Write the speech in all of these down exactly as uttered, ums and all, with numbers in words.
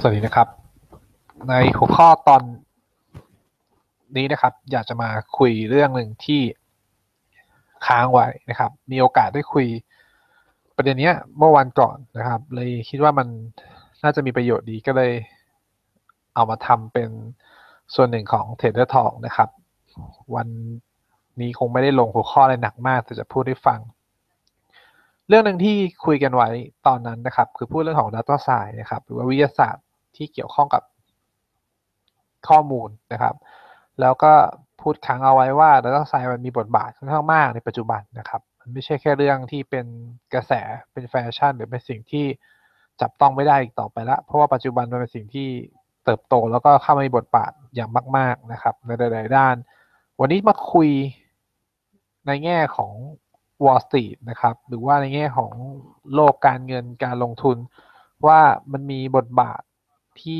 สวัสดีนะครับในหัวข้อตอนนี้นะครับอยากจะมาคุยเรื่องหนึ่งที่ค้างไว้นะครับมีโอกาสได้คุยประเด็นนี้เมื่อวันก่อนนะครับเลยคิดว่ามันน่าจะมีประโยชน์ดีก็เลยเอามาทำเป็นส่วนหนึ่งของ Trader Talk นะครับวันนี้คงไม่ได้ลงหัวข้ออะไรหนักมากแต่จะพูดให้ฟังเรื่องหนึ่งที่คุยกันไว้ตอนนั้นนะครับคือพูดเรื่องของ Data Science นะครับหรือว่าวิทยาศาสตร์ที่เกี่ยวข้องกับข้อมูลนะครับแล้วก็พูดค้างเอาไว้ว่า Data Science มันมีบทบาทค่อนข้างมากในปัจจุบันนะครับมันไม่ใช่แค่เรื่องที่เป็นกระแสเป็นแฟชั่นหรือเป็นสิ่งที่จับต้องไม่ได้อีกต่อไปละเพราะว่าปัจจุบันมันเป็นสิ่งที่เติบโตแล้วก็เข้ามามีบทบาทอย่างมากๆนะครับในหลายๆด้านวันนี้มาคุยในแง่ของ Wall Street นะครับหรือว่าในแง่ของโลกการเงินการลงทุนว่ามันมีบทบาทที่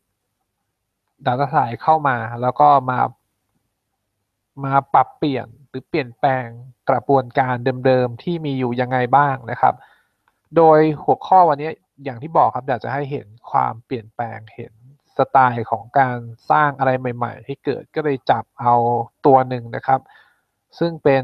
Data Science เข้ามาแล้วก็มามาปรับเปลี่ยนหรือเปลี่ยนแปลงกระบวนการเดิมๆที่มีอยู่ยังไงบ้างนะครับโดยหัวข้อวันนี้อย่างที่บอกครับอยากจะให้เห็นความเปลี่ยนแปลงเห็นสไตล์ของการสร้างอะไรใหม่ๆให้เกิดก็เลยจับเอาตัวหนึ่งนะครับซึ่งเป็น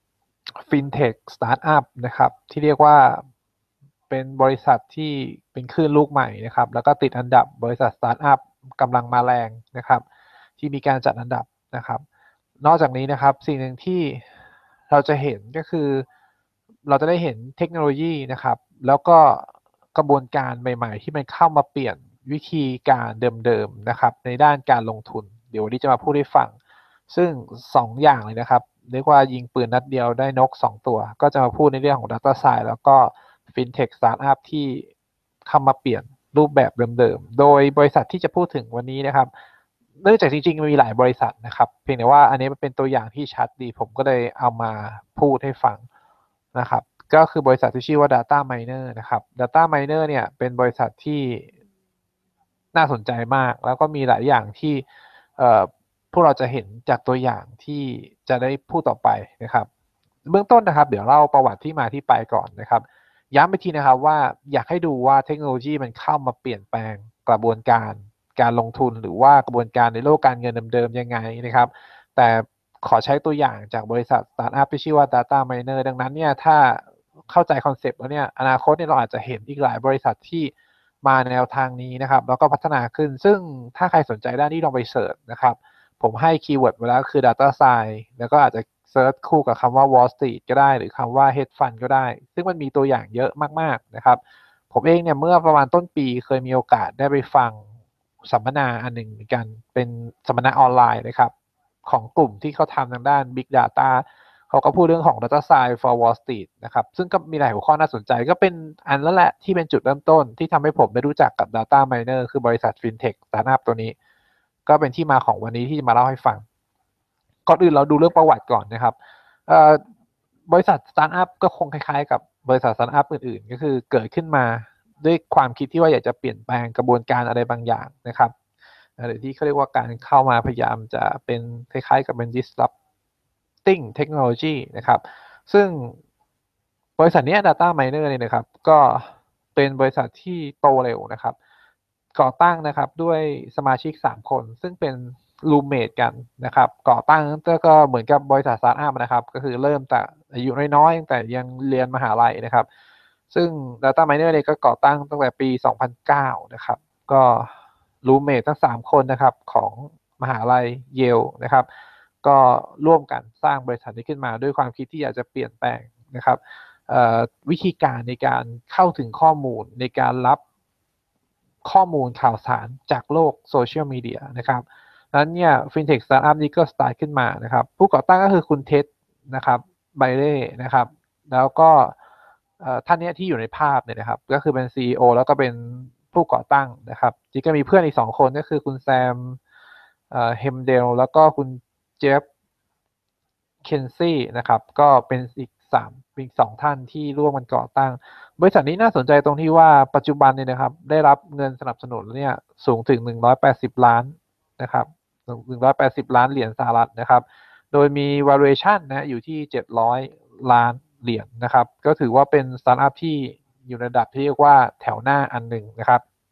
FinTech Startup นะครับที่เรียกว่าเป็นบริษัทที่เป็นคลื่นลูกใหม่นะครับแล้วก็ติดอันดับบริษัท Startup กำลังมาแรงนะครับที่มีการจัดอันดับนะครับนอกจากนี้นะครับสิ่งหนึ่งที่เราจะเห็นก็คือเราจะได้เห็นเทคโนโลยีนะครับแล้วก็กระบวนการใหม่ๆที่มันเข้ามาเปลี่ยนวิธีการเดิมๆนะครับในด้านการลงทุนเดี๋ยววันนี้จะมาพูดให้ฟังซึ่งสองอย่างเลยนะครับเรียกว่ายิงปืนนัดเดียวได้นกสองตัวก็จะมาพูดในเรื่องของ Data Science แล้วก็ FinTech Startup ที่เข้ามาเปลี่ยนรูปแบบเดิมๆโดยบริษัทที่จะพูดถึงวันนี้นะครับเนื่องจากจริงๆมันมีหลายบริษัทนะครับเพียงแต่ว่าอันนี้มันเป็นตัวอย่างที่ชัดดีผมก็เลยเอามาพูดให้ฟังนะครับก็คือบริษัทที่ชื่อว่า Data Miner นะครับ Data Miner เนี่ยเป็นบริษัทที่น่าสนใจมากแล้วก็มีหลายอย่างที่พวกเราจะเห็นจากตัวอย่างที่จะได้พูดต่อไปนะครับเบื้องต้นนะครับเดี๋ยวเล่าประวัติที่มาที่ไปก่อนนะครับย้ำไปทีนะครับว่าอยากให้ดูว่าเทคโนโลยีมันเข้ามาเปลี่ยนแปลงกระบวนการการลงทุนหรือว่ากระบวนการในโลกการเงินเดิมๆยังไงนะครับแต่ขอใช้ตัวอย่างจากบริษัทสตาร์ทอัพที่ชื่อว่า Data Miner ดังนั้นเนี่ยถ้าเข้าใจคอนเซปต์แล้วเนี่ยอนาคตเนี่ยเราอาจจะเห็นอีกหลายบริษัทที่มาแนวทางนี้นะครับแล้วก็พัฒนาขึ้นซึ่งถ้าใครสนใจด้านนี้ลองไปเสิร์ชนะครับผมให้คีย์เวิร์ดไว้แล้วคือ Data Science แล้วก็อาจจะเซิร์ชคู่กับคำว่า Wall Street ก็ได้หรือคำว่า Hedge Fund ก็ได้ซึ่งมันมีตัวอย่างเยอะมากๆนะครับผมเองเนี่ยเมื่อประมาณต้นปีเคยมีโอกาสได้ไปฟังสัมมนาอันหนึ่งเหมือนกันเป็นสัมมนาออนไลน์นะครับของกลุ่มที่เขาทำทางด้าน Big Data เขาก็พูดเรื่องของ Data Science for Wall Street นะครับซึ่งก็มีหลายหัวข้อน่าสนใจก็เป็นอันนั้นแหละที่เป็นจุดเริ่มต้นที่ทำให้ผมได้รู้จักกับ Data Miner คือบริษัท FinTech Startup ตัวนี้ก็เป็นที่มาของวันนี้ที่จะมาเล่าให้ฟังก่อนอื่นเราดูเรื่องประวัติก่อนนะครับบริษัทสตาร์ทอัพก็คงคล้ายๆกับบริษัทสตาร์ทอัพอื่นๆก็คือเกิดขึ้นมาด้วยความคิดที่ว่าอยากจะเปลี่ยนแปลงกระบวนการอะไรบางอย่างนะครับหรือที่เขาเรียกว่าการเข้ามาพยายามจะเป็นคล้ายๆกับเป็น disrupting technology นะครับซึ่งบริษัทนี้ Data Miner เนี่ยนะครับก็เป็นบริษัทที่โตเร็วนะครับก่อตั้งนะครับด้วยสมาชิกสามคนซึ่งเป็นรูมเมทกันนะครับก่อตั้งก็เหมือนกับบริษัทสตาร์ทอัพนะครับก็คือเริ่มแต่อายุน้อยๆตั้งแต่ยังเรียนมหาลัยนะครับซึ่ง Data Miner เนี่ยก็ก่อตั้งตั้งแต่ปีสองพันเก้านะครับก็รูมเมททั้งสามคนนะครับของมหาลัยเยลนะครับก็ร่วมกันสร้างบริษัทนี้ขึ้นมาด้วยความคิดที่อยากจะเปลี่ยนแปลงนะครับวิธีการในการเข้าถึงข้อมูลในการรับข้อมูลข่าวสารจากโลกโซเชียลมีเดียนะครับนั้นเนี่ย FinTech Startup นี้ก็สตาร์ทขึ้นมานะครับผู้ก่อตั้งก็คือคุณเท็ดนะครับไบเล่นะครับแล้วก็ท่านนี้ที่อยู่ในภาพเนี่ยนะครับก็คือเป็น ซี อี โอ แล้วก็เป็นผู้ก่อตั้งนะครับจริงก็มีเพื่อนอีกสองคนก็คือคุณแซมเฮมเดลแล้วก็คุณเจฟเคนซี่นะครับก็เป็นอีกสามอีกสองท่านที่ร่วมกันก่อตั้งบริษัทนี้น่าสนใจตรงที่ว่าปัจจุบันเนี่ยนะครับได้รับเงินสนับสนุนเนี่ยสูงถึงหนึ่งร้อยแปดสิบล้านนะครับหนึ่งร้อยแปดสิบล้านเหรียญสหรัฐนะครับโดยมี valuation นะอยู่ที่เจ็ดร้อยล้านเหรียญนะครับก็ถือว่าเป็นสตาร์ทอัพที่อยู่ในระดับที่เรียกว่าแถวหน้าอันหนึ่งนะครับ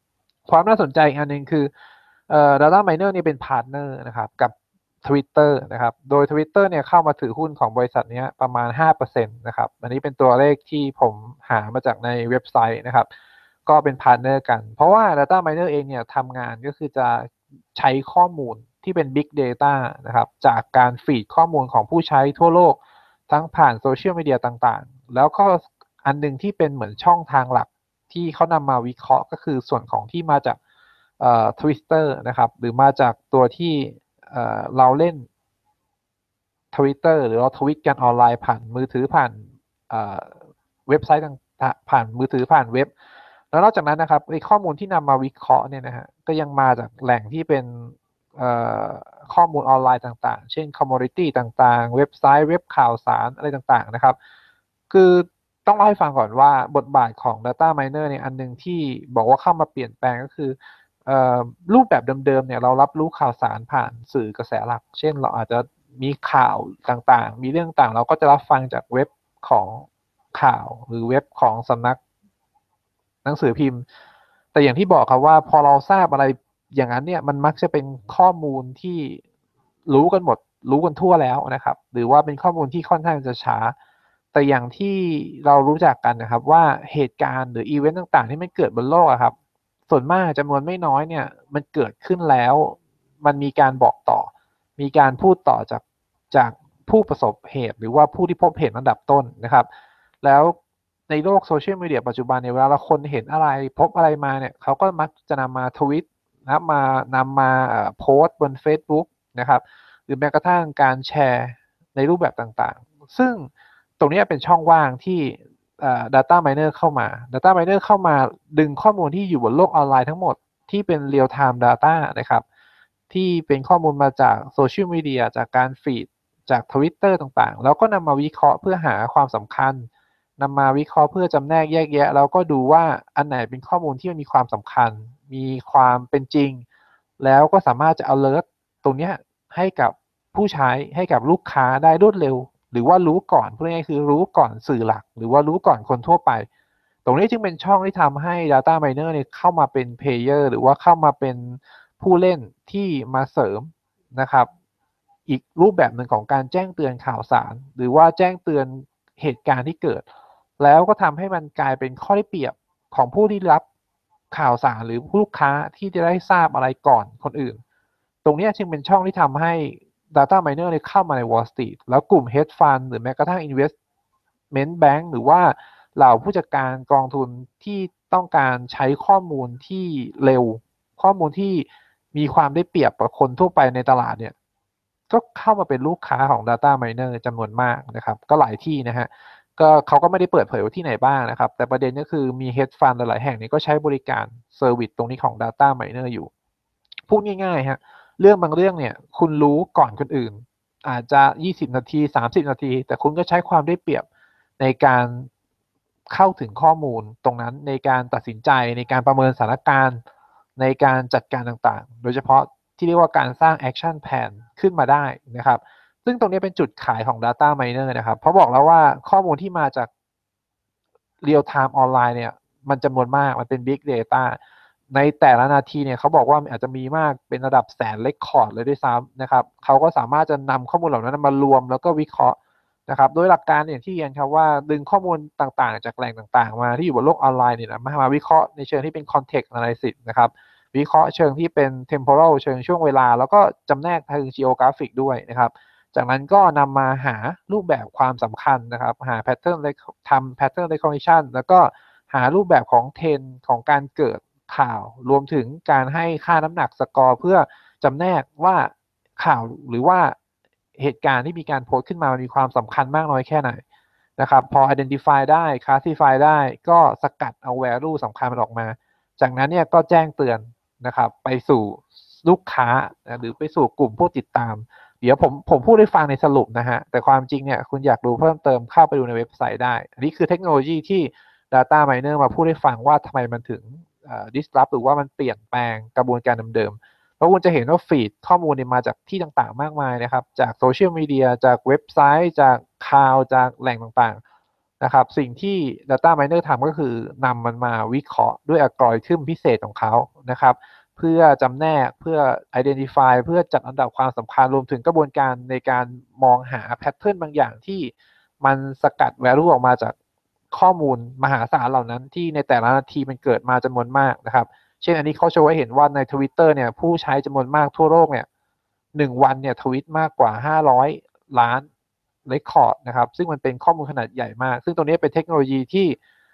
ความน่าสนใจอีกอันหนึ่งคือเอ่อ Data Miner เนี่ยเป็นพาร์ทเนอร์นะครับกับ Twitter นะครับโดย Twitter เนี่ยเข้ามาถือหุ้นของบริษัทนี้ประมาณ ห้าเปอร์เซ็นต์ นะครับอันนี้เป็นตัวเลขที่ผมหามาจากในเว็บไซต์นะครับก็เป็นพาร์ทเนอร์กันเพราะว่า Data Miner เองเนี่ยทำงานก็คือจะใช้ข้อมูลที่เป็น Big Data นะครับจากการฟีดข้อมูลของผู้ใช้ทั่วโลกทั้งผ่านโซเชียลมีเดียต่างๆแล้วก็อันนึงที่เป็นเหมือนช่องทางหลักที่เขานำมาวิเคราะห์ก็คือส่วนของที่มาจากเอ่อ Twitter นะครับหรือมาจากตัวที่เอ่อเราเล่น Twitter หรือเราทวิตกันออนไลน์ผ่านมือถือผ่านเอ่อเว็บไซต์ต่างๆผ่านมือถือผ่านเว็บแล้วนอกจากนั้นนะครับไอ้ข้อมูลที่นำมาวิเคราะห์เนี่ยนะฮะก็ยังมาจากแหล่งที่เป็นเอ่อข้อมูลออนไลน์ต่างๆเช่น commodity ต่างๆเว็บไซต์เว็บข่าวสารอะไรต่างๆนะครับคือต้องเล่าให้ฟังก่อนว่าบทบาทของ Data Miner เนี่ยอันนึงที่บอกว่าเข้ามาเปลี่ยนแปลงก็คือเอ่อรูปแบบเดิมๆเนี่ยเรารับรู้ข่าวสารผ่านสื่อกระแสหลักเช่นเราอาจจะมีข่าวต่างๆมีเรื่องต่างเราก็จะรับฟังจากเว็บของข่าวหรือเว็บของสำนักหนังสือพิมพ์แต่อย่างที่บอกครับว่าพอเราทราบอะไรอย่างนั้นเนี่ยมันมักจะเป็นข้อมูลที่รู้กันหมดรู้กันทั่วแล้วนะครับหรือว่าเป็นข้อมูลที่ค่อนข้างจะช้าแต่อย่างที่เรารู้จักกันนะครับว่าเหตุการณ์หรืออีเวนต์ต่างๆที่มันเกิดบนโลกอะครับส่วนมากจำนวนไม่น้อยเนี่ยมันเกิดขึ้นแล้วมันมีการบอกต่อมีการพูดต่อจากจากผู้ประสบเหตุหรือว่าผู้ที่พบเห็นอันดับต้นนะครับแล้วในโลกโซเชียลมีเดียปัจจุบันเนี่ยเวลาเราคนเห็นอะไรพบอะไรมาเนี่ยเขาก็มักจะนำมาทวิตนะครับมานำมาโพสต์บน Facebook นะครับหรือแม้กระทั่งการแชร์ในรูปแบบต่างๆซึ่งตรงนี้เป็นช่องว่างที่ Data Miner เข้ามา Data Miner เข้ามาดึงข้อมูลที่อยู่บนโลกออนไลน์ทั้งหมดที่เป็น Real Time Data นะครับที่เป็นข้อมูลมาจากโซเชียลมีเดียจากการฟีดจาก Twitter ต่างๆแล้วก็นำมาวิเคราะห์เพื่อหาความสำคัญนำมาวิเคราะห์เพื่อจำแนกแยกแยะแล้วก็ดูว่าอันไหนเป็นข้อมูลที่มีความสำคัญมีความเป็นจริงแล้วก็สามารถจะ alert ตรงนี้ให้กับผู้ใช้ให้กับลูกค้าได้รวดเร็วหรือว่ารู้ก่อนพูดง่ายๆคือรู้ก่อนสื่อหลักหรือว่ารู้ก่อนคนทั่วไปตรงนี้จึงเป็นช่องที่ทำให้ Data Miner เนี่ยเข้ามาเป็น Player หรือว่าเข้ามาเป็นผู้เล่นที่มาเสริมนะครับอีกรูปแบบหนึ่งของการแจ้งเตือนข่าวสารหรือว่าแจ้งเตือนเหตุการณ์ที่เกิดแล้วก็ทำให้มันกลายเป็นข้อได้เปรียบของผู้ที่รับข่าวสารหรือผู้ลูกค้าที่จะได้ทราบอะไรก่อนคนอื่นตรงนี้จึงเป็นช่องที่ทำให้ Data Miner เนี่ยเข้ามาใน Wall Street แล้วกลุ่ม Hedge Fund หรือแม้กระทั่ง Investment Bank หรือว่าเหล่าผู้จัดการกองทุนที่ต้องการใช้ข้อมูลที่เร็วข้อมูลที่มีความได้เปรียบกับคนทั่วไปในตลาดเนี่ยก็เข้ามาเป็นลูกค้าของ Data Miner จำนวนมากนะครับก็หลายที่นะฮะก็เขาก็ไม่ได้เปิดเผยว่าที่ไหนบ้างนะครับแต่ประเด็นก็คือมี Hedge Fund หลายๆแห่งนี้ก็ใช้บริการเซอร์วิสตรงนี้ของ Data Miner อยู่พูดง่ายๆฮะเรื่องบางเรื่องเนี่ยคุณรู้ก่อนคนอื่นอาจจะยี่สิบนาทีสามสิบนาทีแต่คุณก็ใช้ความได้เปรียบในการเข้าถึงข้อมูลตรงนั้นในการตัดสินใจในการประเมินสถานการณ์ในการจัดการต่างๆโดยเฉพาะที่เรียกว่าการสร้าง action plan ขึ้นมาได้นะครับซึ่งตรงนี้เป็นจุดขายของ Data Miner นะครับเพราะบอกแล้วว่าข้อมูลที่มาจาก Real Time ออนไลน์เนี่ยมันจำนวนมากมันเป็น Big Data ในแต่ละนาทีเนี่ยเขาบอกว่าอาจจะมีมากเป็นระดับแสนเรคคอร์ดเลยด้วยซ้ำนะครับเขาก็สามารถจะนำข้อมูลเหล่านั้นมารวมแล้วก็วิเคราะห์นะครับโดยหลักการอย่างที่เรียนครับว่าดึงข้อมูลต่างๆจากแหล่งต่างๆมาที่อยู่บนโลกออนไลน์เนี่ยนะมาวิเคราะห์ในเชิงที่เป็น context analysis นะครับวิเคราะห์เชิงที่เป็น temporal เชิงช่วงเวลาแล้วก็จำแนกทาง geographic ด้วยนะครับจากนั้นก็นำมาหารูปแบบความสำคัญนะครับหา pattern ทำ pattern recognition แล้วก็หารูปแบบของเทรนด์ของการเกิดข่าวรวมถึงการให้ค่าน้ำหนักสกอร์เพื่อจำแนกว่าข่าวหรือว่าเหตุการณ์ที่มีการโพสต์ขึ้นมามีความสำคัญมากน้อยแค่ไหนนะครับพอ identify ได้ classify ได้ก็สกัดเอา value สำคัญมันออกมาจากนั้นเนี่ยก็แจ้งเตือนนะครับไปสู่ลูกค้าหรือไปสู่กลุ่มผู้ติดตามเดี๋ยวผมผมพูดให้ฟังในสรุปนะฮะแต่ความจริงเนี่ยคุณอยากรู้เพิ่มเติมเข้าไปดูในเว็บไซต์ได้อันนี้คือเทคโนโลยีที่ Data Miner มาพูดให้ฟังว่าทำไมมันถึง disrupt หรือว่ามันเปลี่ยนแปลงกระบวนการเดิมๆเพราะคุณจะเห็นว่าฟีดข้อมูลเนี่ยมาจากที่ต่างๆมากมายนะครับจากโซเชียลมีเดียจากเว็บไซต์จากข่าวจากแหล่งต่างๆนะครับสิ่งที่ Data Miner ทำก็คือนำมันมาวิเคราะห์ด้วยอัลกอริทึมพิเศษของเขานะครับเพื่อจำแนกเพื่อ identify เพื่อจัดอันดับความสำคัญรวมถึงกระบวนการในการมองหาแพทเทิร์นบางอย่างที่มันสกัด value ออกมาจากข้อมูลมหาศาลเหล่านั้นที่ในแต่ละนาทีมันเกิดมาจำนวนมากนะครับเช่นอันนี้เขาโชว์ให้เห็นว่าใน Twitter เนี่ยผู้ใช้จำนวนมากทั่วโลกเนี่ยหนึ่งวันเนี่ยทวิตมากกว่าห้าร้อยล้านเรคคอร์ดนะครับซึ่งมันเป็นข้อมูลขนาดใหญ่มากซึ่งตรงนี้เป็นเทคโนโลยีที่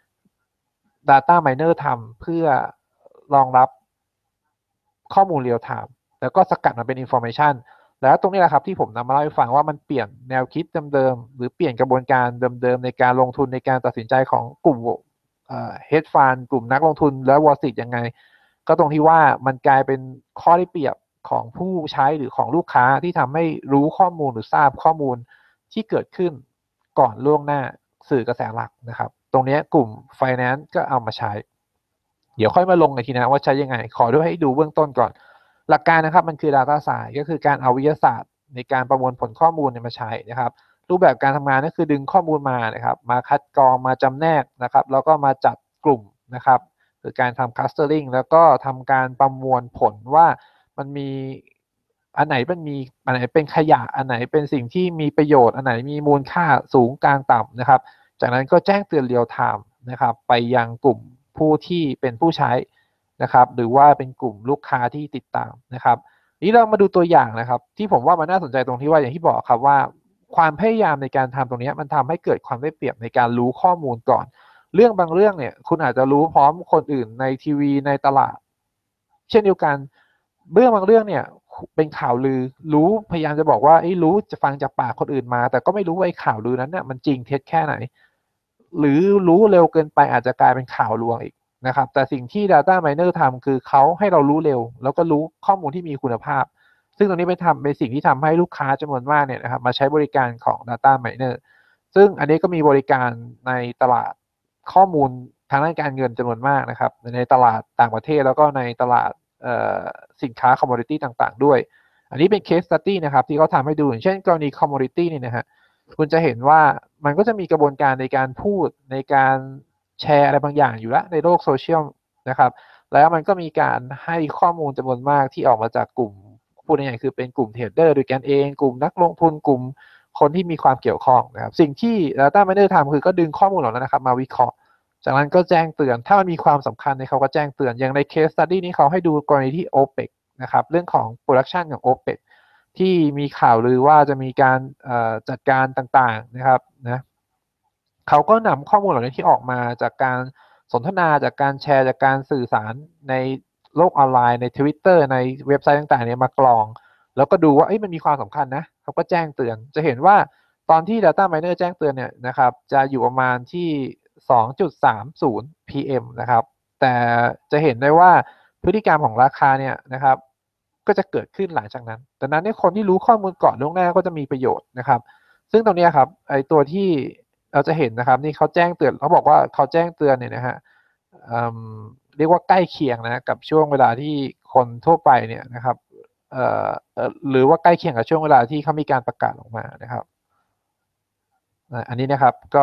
Data Miner ทำเพื่อรองรับข้อมูลเรียลไทม์แล้วก็สกัดมาเป็น information แล้วตรงนี้แหละครับที่ผมนำมาเล่าให้ฟังว่ามันเปลี่ยนแนวคิดเดิมๆหรือเปลี่ยนกระบวนการเดิมๆในการลงทุนในการตัดสินใจของกลุ่มเอ่อ hedge fund กลุ่มนักลงทุนและ Wall Street ยังไงก็ตรงที่ว่ามันกลายเป็นข้อได้เปรียบของผู้ใช้หรือของลูกค้าที่ทำให้รู้ข้อมูลหรือทราบข้อมูลที่เกิดขึ้นก่อนล่วงหน้าสื่อกระแสหลักนะครับตรงนี้กลุ่ม finance ก็เอามาใช้เดี๋ยวค่อยมาลงในทีนะว่าใช้ยังไงขอด้วยให้ดูเบื้องต้นก่อนหลักการนะครับมันคือ Data Science ก็คือการเอาวิทยาศาสตร์ในการประมวลผลข้อมูลมาใช้นะครับรูปแบบการทำงานก็คือดึงข้อมูลมานะครับมาคัดกรองมาจำแนกนะครับแล้วก็มาจัดกลุ่มนะครับคือการทำ clustering แล้วก็ทำการประมวลผลว่ามันมีอันไหนเป็นมีอันไหนเป็นขยะอันไหนเป็นสิ่งที่มีประโยชน์อันไหนมีมูลค่าสูงกลางต่ำนะครับจากนั้นก็แจ้งเตือนเรียลไทม์นะครับไปยังกลุ่มผู้ที่เป็นผู้ใช้นะครับหรือว่าเป็นกลุ่มลูกค้าที่ติดตามนะครับนี้เรามาดูตัวอย่างนะครับที่ผมว่ามันน่าสนใจตรงที่ว่าอย่างที่บอกครับว่าความพยายามในการทำตรงนี้มันทำให้เกิดความได้เปรียบในการรู้ข้อมูลก่อนเรื่องบางเรื่องเนี่ยคุณอาจจะรู้พร้อมคนอื่นในทีวีในตลาดเช่นเดียวกันเรื่องบางเรื่องเนี่ยเป็นข่าวลือรู้พยายามจะบอกว่าไอ้รู้จะฟังจากปากคนอื่นมาแต่ก็ไม่รู้ว่าไอ้ข่าวลือนั้นเนี่ยมันจริงเท็จแค่ไหนหรือรู้เร็วเกินไปอาจจะกลายเป็นข่าวลวงอีกนะครับแต่สิ่งที่ Data Miner ทำคือเขาให้เรารู้เร็วแล้วก็รู้ข้อมูลที่มีคุณภาพซึ่งตรงนี้เป็นทำเป็นสิ่งที่ทำให้ลูกค้าจำนวนมากเนี่ยนะครับมาใช้บริการของ Data Miner ซึ่งอันนี้ก็มีบริการในตลาดข้อมูลทางด้านการเงินจำนวนมากนะครับในตลาดต่างประเทศแล้วก็ในตลาดสินค้าคอมมอดิตี้ต่างๆด้วยอันนี้เป็นเคสสตัดดี้นะครับที่เขาทำให้ดูอย่างเช่นกรณีคอมมอดิตี้นี่นะฮะคุณจะเห็นว่ามันก็จะมีกระบวนการในการพูดในการแชร์อะไรบางอย่างอยู่แล้วในโลกโซเชียลนะครับแล้วมันก็มีการให้ข้อมูลจำนวนมากที่ออกมาจากกลุ่มพูดง่ายๆคือเป็นกลุ่มเทรดเดอร์ด้วยกันเองกลุ่มนักลงทุนกลุ่มคนที่มีความเกี่ยวข้องนะครับสิ่งที่ Data Miner ทำคือก็ดึงข้อมูลเหล่านั้นนะครับมาวิเคราะห์จากนั้นก็แจ้งเตือนถ้ามันมีความสำคัญในเขาก็แจ้งเตือนอย่างในเคสสตัดดี้นี้เขาให้ดูกรณีที่ โอเปก นะครับเรื่องของโปรดักชันของ โอเปก ที่มีข่าวลือว่าจะมีการจัดการต่างๆนะครับนะเขาก็นำข้อมูลเหล่านี้ที่ออกมาจากการสนทนาจากการแชร์จากการสื่อสารในโลกออนไลน์ใน Twitter ในเว็บไซต์ต่างๆเนี่ยมากรองแล้วก็ดูว่าเอ้ยมันมีความสำคัญนะเขาก็แจ้งเตือนจะเห็นว่าตอนที่ Data Miner แจ้งเตือนเนี่ยนะครับจะอยู่ประมาณที่ สองจุดสามศูนย์ พี เอ็ม นะครับแต่จะเห็นได้ว่าพฤติกรรมของราคาเนี่ยนะครับก็จะเกิดขึ้นหลังจากนั้นดังนั้นเนี่ยคนที่รู้ข้อมูลก่อนล่วงหน้าก็จะมีประโยชน์นะครับซึ่งตรงนี้ครับไอตัวที่เราจะเห็นนะครับนี่เขาแจ้งเตือนเขาบอกว่าเขาแจ้งเตือนเนี่ยนะฮะเรียกว่าใกล้เคียงนะกับช่วงเวลาที่คนทั่วไปเนี่ยนะครับเอ่อหรือว่าใกล้เคียงกับช่วงเวลาที่เขามีการประกาศออกมานะครับอันนี้นะครับก็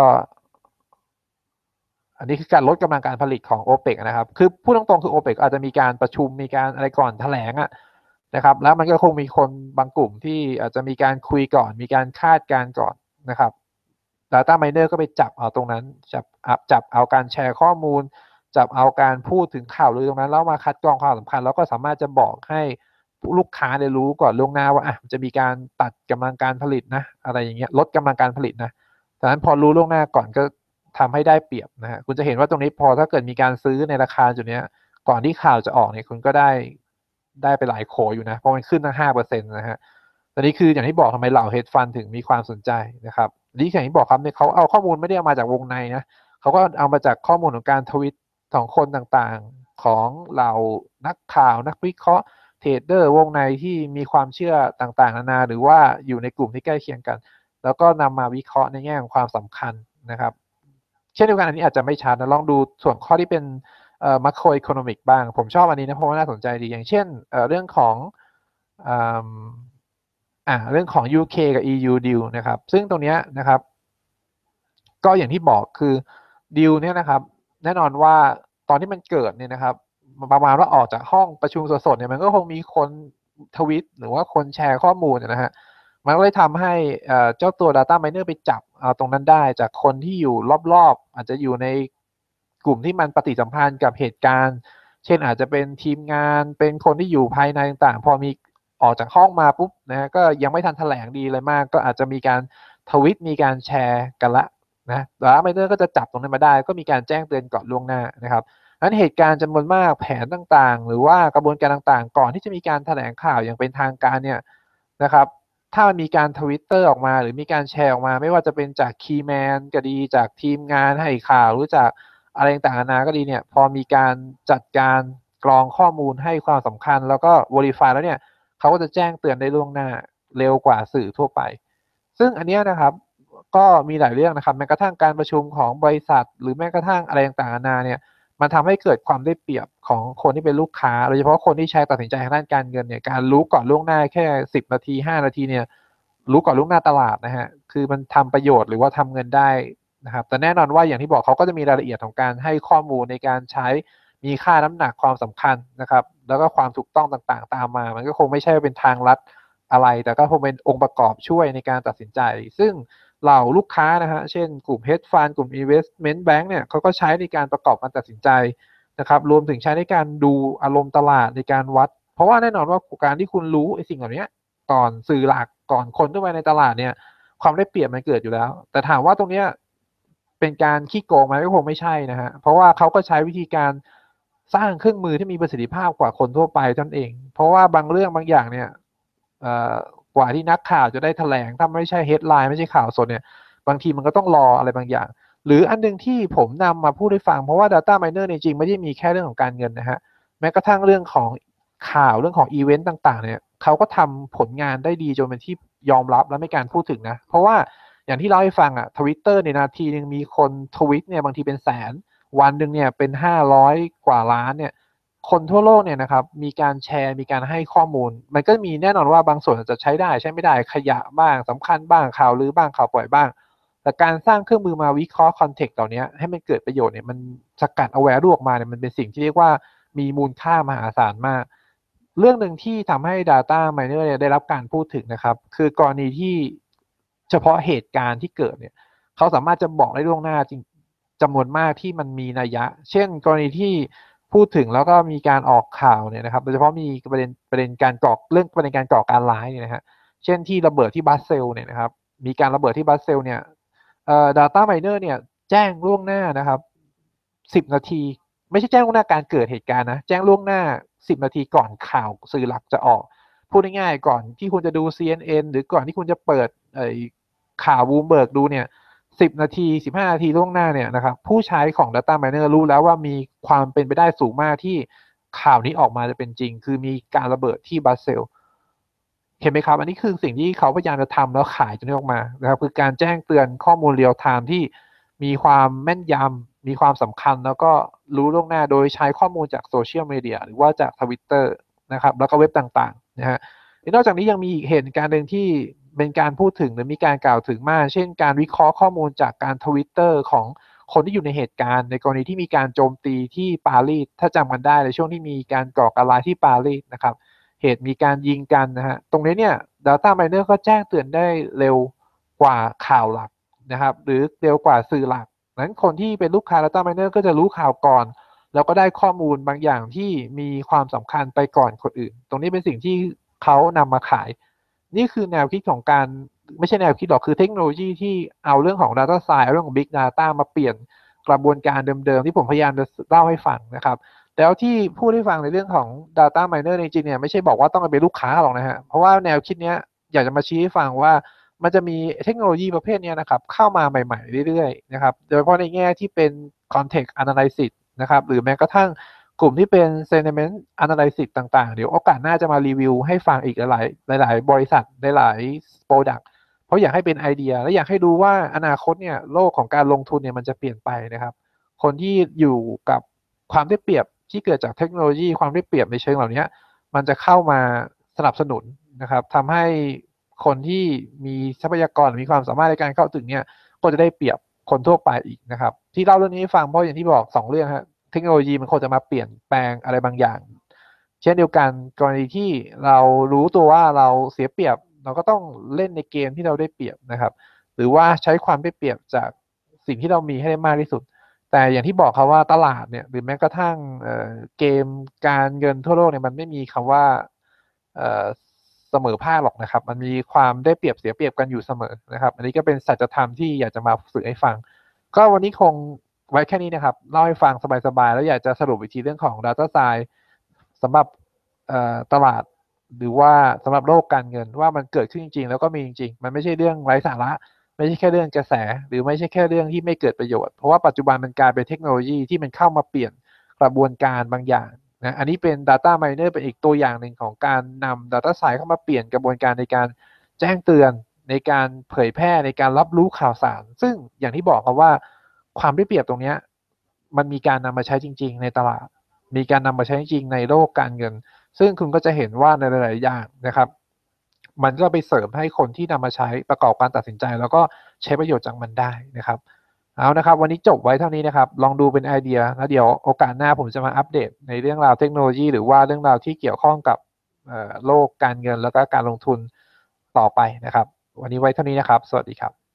อันนี้คือการลดกำลังการผลิตของ โอเปก นะครับคือพูดตรงๆคือ โอเปก อาจจะมีการประชุมมีการอะไรก่อนแถลงอะนะครับแล้วมันก็คงมีคนบางกลุ่มที่อาจจะมีการคุยก่อนมีการคาดการณ์ก่อนนะครับ Data Miner ก็ไปจับเอาตรงนั้นจับจับเอาการแชร์ข้อมูลจับเอาการพูดถึงข่าวลือตรงนั้นแล้วมาคัดกรองความสำคัญแล้วก็สามารถจะบอกให้ลูกค้าได้รู้ก่อนล่วงหน้าว่าอ่ะจะมีการตัดกำลังการผลิตนะอะไรอย่างเงี้ยลดกำลังการผลิตนะดังนั้นพอรู้ล่วงหน้าก่อนก็ทำให้ได้เปรียบนะฮะคุณจะเห็นว่าตรงนี้พอถ้าเกิดมีการซื้อในราคาจุดนี้ก่อนที่ข่าวจะออกเนี่ยคุณก็ได้ได้ไปหลายโขอยู่นะเพราะมันขึ้นตั้ง ห้าเปอร์เซ็นต์ นะฮะตอนนี้คืออย่างที่บอกทำไมเหล่า hedge fund ถึงมีความสนใจนะครับนี่อย่างที่บอกครับเนี่ยเขาเอาข้อมูลไม่ได้เอามาจากวงในนะเขาก็เอามาจากข้อมูลของการทวิตของคนต่างๆของเหล่านักข่าวนักวิเคราะห์เทรดเดอร์วงในที่มีความเชื่อต่างๆนานาหรือว่าอยู่ในกลุ่มที่ใกล้เคียงกันแล้วก็นำมาวิเคราะห์ในแง่ของความสำคัญนะครับเช่นเดียวกันอันนี้อาจจะไม่ชัดนะลองดูส่วนข้อที่เป็นเอ่อ macro economic บ้างผมชอบอันนี้นะเพราะว่าน่าสนใจดีอย่างเช่นเอ่อเรื่องของอ่าอ่าเรื่องของ ยู เค กับ อี ยู deal นะครับซึ่งตรงนี้นะครับก็อย่างที่บอกคือดีลเนี่ยนะครับแน่นอนว่าตอนที่มันเกิดเนี่ยนะครับประมาณว่าออกจากห้องประชุมสดๆเนี่ยมันก็คงมีคนทวิตหรือว่าคนแชร์ข้อมูลนะฮะมันก็เลยทำให้เจ้าตัว Data Miner ไปจับเอาตรงนั้นได้จากคนที่อยู่รอบๆอาจจะอยู่ในกลุ่มที่มันปฏิสัมพันธ์กับเหตุการณ์เช่นอาจจะเป็นทีมงานเป็นคนที่อยู่ภายในต่างๆพอมีออกจากห้องมาปุ๊บนะก็ยังไม่ทันแถลงดีเลยมากก็อาจจะมีการทวิตมีการแชร์กันละนะแล้วไมเนอร์ก็จะจับตรงนั้นมาได้ก็มีการแจ้งเตือนก่อนล่วงหน้านะครับนั้นเหตุการณ์จำนวนมากแผนต่างๆหรือว่ากระบวนการต่างๆก่อนที่จะมีการแถลงข่าวอย่างเป็นทางการเนี่ยนะครับถ้ามันมีการทวิตเตอร์ออกมาหรือมีการแชร์ออกมาไม่ว่าจะเป็นจากคีย์แมนก็ดีจากทีมงานให้ข่าวหรือจากอะไรต่างๆนานาก็ดีเนี่ยพอมีการจัดการกรองข้อมูลให้ความสำคัญแล้วก็ verify แล้วเนี่ยเขาก็จะแจ้งเตือนได้ล่วงหน้าเร็วกว่าสื่อทั่วไปซึ่งอันนี้นะครับก็มีหลายเรื่องนะครับแม้กระทั่งการประชุมของบริษัทหรือแม้กระทั่งอะไรต่างๆนานาเนี่ยมันทำให้เกิดความได้เปรียบของคนที่เป็นลูกค้าโดยเฉพาะคนที่ใช้ตัดสินใจทางด้านการเงินเนี่ยการรู้ก่อนล่วงหน้าแค่สิบนาทีห้านาทีเนี่ยรู้ก่อนล่วงหน้าตลาดนะฮะคือมันทำประโยชน์หรือว่าทำเงินได้นะครับแต่แน่นอนว่าอย่างที่บอกเขาก็จะมีรายละเอียดของการให้ข้อมูลในการใช้มีค่าน้ำหนักความสำคัญนะครับแล้วก็ความถูกต้องต่างๆตามมามันก็คงไม่ใช่เป็นทางลัดอะไรแต่ก็คงเป็นองค์ประกอบช่วยในการตัดสินใจซึ่งเหล่าลูกค้านะฮะเช่นกลุ่ม hedge fund กลุ่ม investment bank เนี่ยเขาก็ใช้ในการประกอบการตัดสินใจนะครับรวมถึงใช้ในการดูอารมณ์ตลาดในการวัดเพราะว่าแน่นอนว่าการที่คุณรู้ไอ้สิ่งเหล่านี้ก่อนสื่อหลักก่อนคนทั่วไปในตลาดเนี่ยความได้เปรียบมันเกิดอยู่แล้วแต่ถามว่าตรงนี้เป็นการขี้โกงไหมก็คงไม่ใช่นะฮะเพราะว่าเขาก็ใช้วิธีการสร้างเครื่องมือที่มีประสิทธิภาพกว่าคนทั่วไปนั่นเองเพราะว่าบางเรื่องบางอย่างเนี่ยกว่าที่นักข่าวจะได้แถลงถ้าไม่ใช่เฮดไลน์ไม่ใช่ข่าวสดเนี่ยบางทีมันก็ต้องรออะไรบางอย่างหรืออันนึงที่ผมนำมาพูดให้ฟังเพราะว่า Data Miner จริงๆไม่ได้มีแค่เรื่องของการเงินนะฮะแม้กระทั่งเรื่องของข่าวเรื่องของอีเวนต์ต่างๆเนี่ยเขาก็ทำผลงานได้ดีจนเป็นที่ยอมรับและไม่การพูดถึงนะเพราะว่าอย่างที่เล่าให้ฟังอ่ะทวิตเตอร์ในนาทีนึงมีคนทวิตเนี่ยบางทีเป็นแสนวันหนึ่งเนี่ยเป็นห้าร้อยกว่าล้านเนี่ยคนทั่วโลกเนี่ยนะครับมีการแชร์มีการให้ข้อมูลมันก็มีแน่นอนว่าบางส่วนอาจจะใช้ได้ใช้ไม่ได้ขยะบ้างสำคัญบ้างข่าวลือบ้างข่าวปล่อยบ้างแต่การสร้างเครื่องมือมาวิเคราะห์คอนเทกต์เหล่านี้ให้มันเกิดประโยชน์เนี่ยมันสกัดเอาแวร์ออกมาเนี่ยมันเป็นสิ่งที่เรียกว่ามีมูลค่ามหาศาลมากเรื่องหนึ่งที่ทำให้ Data Miner เนี่ยได้รับการพูดถึงนะครับคือกรณีที่เฉพาะเหตุการณ์ที่เกิดเนี่ยเขาสามารถจะบอกได้ล่วงหน้าจริงจำนวนมากที่มันมีนัยยะเช่นกรณีที่พูดถึงแล้วก็มีการออกข่าวเนี่ยนะครับโดยเฉพาะมีประเด็นประเด็นการก่อเรื่องประเด็นการก่อการร้ายเนี่ยนะฮะเช่นที่ระเบิดที่บรัสเซลส์เนี่ยนะครับมีการระเบิดที่บรัสเซลส์เนี่ยเอ่อ Data Miner เนี่ยแจ้งล่วงหน้านะครับสิบนาทีไม่ใช่แจ้งล่วงหน้าการเกิดเหตุการณ์นะแจ้งล่วงหน้าสิบนาทีก่อนข่าวสื่อหลักจะออกพูดง่ายๆก่อนที่คุณจะดู ซี เอ็น เอ็น หรือก่อนที่คุณจะเปิดไอ้ข่าวบูมเบิร์กดูเนี่ยสิบนาทีสิบห้านาทีล่วงหน้าเนี่ยนะครับผู้ใช้ของ Data Miner รู้แล้วว่ามีความเป็นไปได้สูงมากที่ข่าวนี้ออกมาจะเป็นจริงคือมีการระเบิดที่บรัสเซลส์เห็นไหมครับอันนี้คือสิ่งที่เขาพยายามจะทำแล้วขายจนออกมานะครับคือการแจ้งเตือนข้อมูลเรียลไทม์ที่มีความแม่นยำมีความสำคัญแล้วก็รู้ล่วงหน้าโดยใช้ข้อมูลจากโซเชียลมีเดียหรือว่าจาก Twitter นะครับแล้วก็เว็บต่างๆนะฮะนอกจากนี้ยังมีอีกเหตุการณ์หนึ่งที่เป็นการพูดถึงหรือมีการกล่าวถึงมากเช่นการวิเคราะห์ข้อมูลจากการทวิตเตอร์ของคนที่อยู่ในเหตุการณ์ในกรณีที่มีการโจมตีที่ปารีสถ้าจำกันได้ในช่วงที่มีการก่อการร้ายที่ปารีสนะครับเหตุมีการยิงกันนะฮะตรงนี้เนี่ย Data Miner ก็แจ้งเตือนได้เร็วกว่าข่าวหลักนะครับหรือเร็วกว่าสื่อหลักนั้นคนที่เป็นลูกค้า Data Miner ก็จะรู้ข่าวก่อนแล้วก็ได้ข้อมูลบางอย่างที่มีความสำคัญไปก่อนคนอื่นตรงนี้เป็นสิ่งที่เขานำมาขายนี่คือแนวคิดของการไม่ใช่แนวคิดหรอกคือเทคโนโลยีที่เอาเรื่องของ Data Science เรื่องของ Big Data มาเปลี่ยนกระบวนการเดิมๆที่ผมพยายามจะเล่าให้ฟังนะครับแล้วที่พูดให้ฟังในเรื่องของ Data Miner จริงๆเนี่ยไม่ใช่บอกว่าต้องเป็นลูกค้าหรอกนะฮะเพราะว่าแนวคิดนี้อยากจะมาชี้ให้ฟังว่ามันจะมีเทคโนโลยีประเภทนี้นะครับเข้ามาใหม่ๆเรื่อยๆนะครับโดยเฉพาะในแง่ที่เป็น Context Analysis นะครับหรือแม้กระทั่งกลุ่มที่เป็น Sentiment Analysis ต่างๆเดี๋ยวโอกาสหน้าจะมารีวิวให้ฟังอีกหลายๆหลายๆบริษัทหลายๆ Product เพราะอยากให้เป็นไอเดียและอยากให้ดูว่าอนาคตเนี่ยโลกของการลงทุนเนี่ยมันจะเปลี่ยนไปนะครับคนที่อยู่กับความได้เปรียบที่เกิดจากเทคโนโลยีความได้เปรียบในเชิงเหล่านี้มันจะเข้ามาสนับสนุนนะครับทำให้คนที่มีทรัพยากรมีความสามารถในการเข้าถึงเนี่ยก็จะได้เปรียบคนทั่วไปอีกนะครับที่เล่าเรื่องนี้ให้ฟังเพราะอย่างที่บอกสองเรื่องฮะเทคโนโลยีมันคงจะมาเปลี่ยนแปลงอะไรบางอย่างเช่นเดียวกันกรณีที่เรารู้ตัวว่าเราเสียเปรียบเราก็ต้องเล่นในเกมที่เราได้เปรียบนะครับหรือว่าใช้ความได้เปรียบจากสิ่งที่เรามีให้ได้มากที่สุดแต่อย่างที่บอกครับว่าตลาดเนี่ยหรือแม้กระทั่งเอ่อเกมการเงินทั่วโลกเนี่ยมันไม่มีคำว่าเอ่อเสมอภาคหรอกนะครับมันมีความได้เปรียบเสียเปรียบกันอยู่เสมอนะครับอันนี้ก็เป็นสัจธรรมที่อยากจะมาสื่อให้ฟังก็วันนี้คงไว้แค่นี้นะครับเล่าให้ฟังสบายๆแล้วอยากจะสรุปอีกทีเรื่องของ Data Science สำหรับตลาดหรือว่าสำหรับโลกการเงินว่ามันเกิดขึ้นจริงๆแล้วก็มีจริงๆมันไม่ใช่เรื่องไร้สาระไม่ใช่แค่เรื่องกระแสหรือไม่ใช่แค่เรื่องที่ไม่เกิดประโยชน์เพราะว่าปัจจุบันมันกลายเป็นเทคโนโลยีที่มันเข้ามาเปลี่ยนกระบวนการบางอย่างนะอันนี้เป็น Data Miner เป็นอีกตัวอย่างหนึ่งของการนำ Data Science เข้ามาเปลี่ยนกระบวนการในการแจ้งเตือนในการเผยแพร่ในการรับรู้ข่าวสารซึ่งอย่างที่บอกครับว่าความได้เปรียบตรงนี้มันมีการนำมาใช้จริงๆในตลาดมีการนำมาใช้จริงในโลกการเงินซึ่งคุณก็จะเห็นว่าในหลายๆอย่างนะครับมันก็ไปเสริมให้คนที่นำมาใช้ประกอบการตัดสินใจแล้วก็ใช้ประโยชน์จากมันได้นะครับเอานะครับวันนี้จบไว้เท่านี้นะครับลองดูเป็นไอเดียแล้วเดี๋ยวโอกาสหน้าผมจะมาอัปเดตในเรื่องราวเทคโนโลยีหรือว่าเรื่องราวที่เกี่ยวข้องกับโลกการเงินแล้วก็การลงทุนต่อไปนะครับวันนี้ไว้เท่านี้นะครับสวัสดีครับ